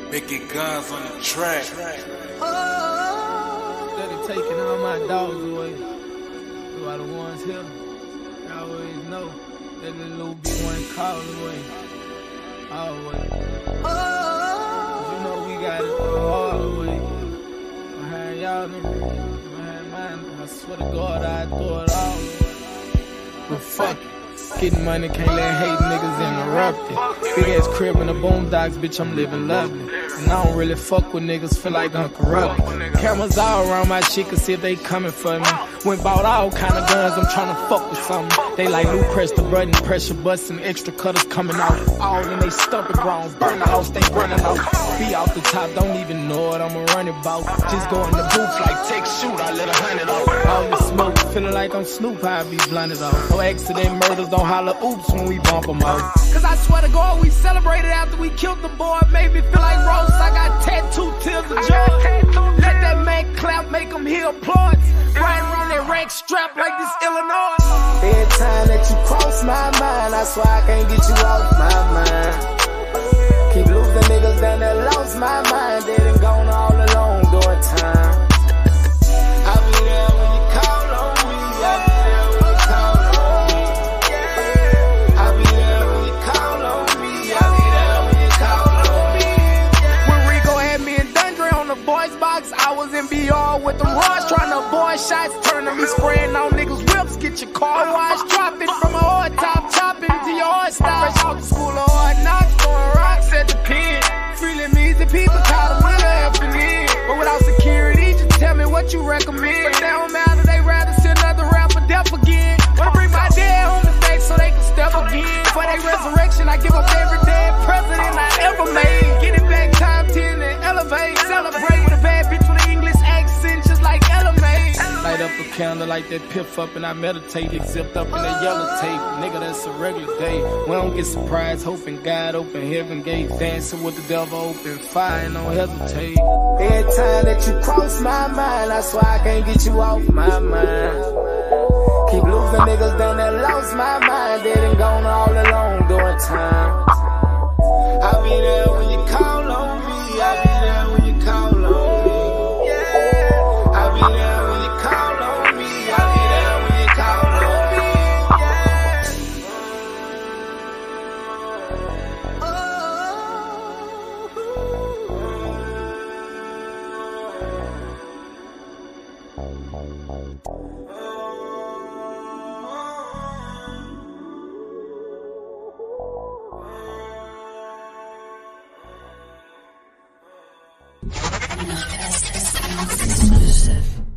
Mikki Gunz on the track. Steady taking all my dogs away. You are the ones here. I always know that the little be one call away. Always. You know we got it all the way. Behind y'all niggas, behind mine, I swear to God I do it all. But fuck it. Getting money, can't let hate niggas interrupt it. Big ass crib in the boondocks, bitch, I'm living lovely. And I don't really fuck with niggas, feel like I'm corrupt. Cameras all around my shit, can see if they coming for me. Went bought all kind of guns, I'm tryna fuck with something. They like Lou, press the button, pressure bustin', extra cutters coming out. All in they stumping ground, burn the house, they running out. Be off the top, don't even know what I'ma run about. Just go in the booth like TEC shoot, I let 100 off. All the smoke, feeling like I'm Snoop, I be blinded off. No accident murders, don't holler oops when we bump them out. Cause I swear to God, we celebrated after we killed the boy. Made me feel like Rose, I got tattooed tears of joy. Let that man clap, make him hear applause. Riding around that rack strap like this Illinois. Every time that you cross my mind, I swear I can't get you off my mind. Keep losing niggas down there, lost my mind. Dead and gone all alone during time. I'll be there when you call on me. I'll be there when you call on me. I'll be there when you call on me. I'll be there when you call on me. When Rico had me and Dundre on the voice box, I was in BR with them rods trying to avoid shots, turning me spraying on niggas' whips. Get your car wash, drop it from a hard top, chopping to your hard style. Fresh out the school of hard knocks, throwing rocks at the pen. Freely means that people call the winner effing in. But without security, just tell me what you recommend. But they don't matter, they rather see another rapper death again. Wanna bring my dad home to stage so they can step again. For their resurrection, I give up every dead president I ever made. Get it back time 10 and elevate. Celebrate with a bad bitch with an English accent just like Ella May. Light up a candle like that piff up and I meditate. It zipped up in that yellow tape. Nigga, that's a regular day. We don't get surprised, hoping God open heaven gates. Dancing with the devil, open fire and don't hesitate. Every time that you cross my mind, I swear I can't get you off my mind. Keep losing niggas down there, lost my mind. Dead and gone all alone during time. I'll be there when you call on me. I'll be there when you call on me. I'll be there when you call on me. I'll be there when you call on me. Exclusive.